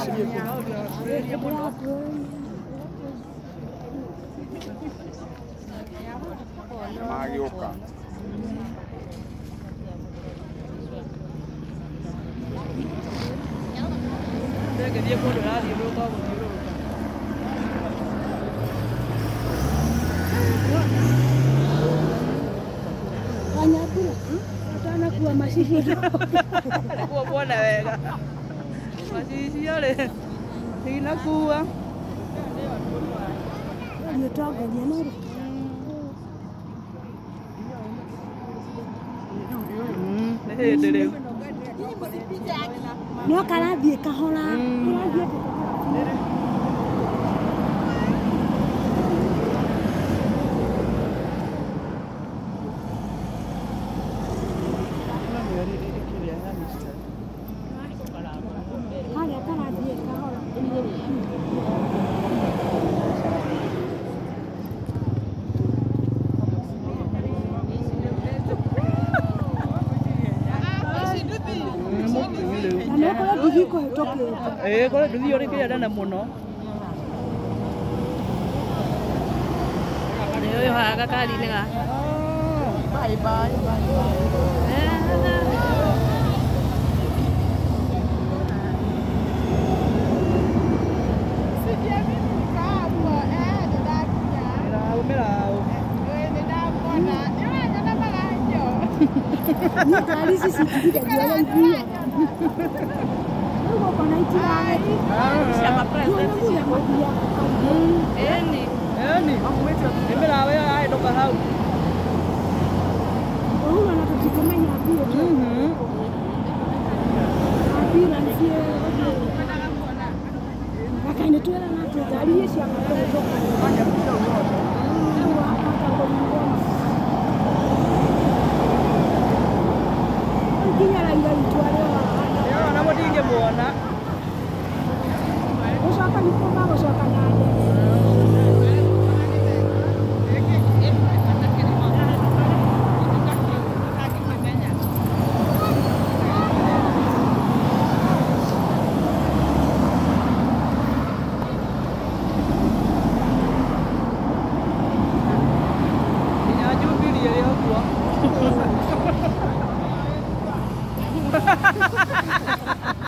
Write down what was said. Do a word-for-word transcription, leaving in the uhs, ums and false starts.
Magioka. Que dia por lá, dia por lá, Banyak pula. Atau kuah masih hidup. Kuah buat dah. Masih siapa le? Ini nak kuah. Dia tahu dia nak. Hmm, deh deh deh. Nó cả là việc cả họ là nó việc hai cái là việc cả họ là Eh, kalau dulu orang kaya ada nama no. Yo yo harga kali ni kan. Bye bye bye bye. Sedia ni apa? Eh, dah dah. Merau merau. Eh, dah pun dah. Jangan jangan malah aja. Ni kali sih sih tidak jualan dia. Siapa presiden sih? Ini, ini. Ini berapa ya? Ayo dong kau. Oh, mana tu kita main api ya? Api lansia. Makanya tu lah nak cari siapa tu. Banyak betul. Mungkin yang lain itu ada. Ya, nama dia buana. Usahakan di rumah, usahakan ada.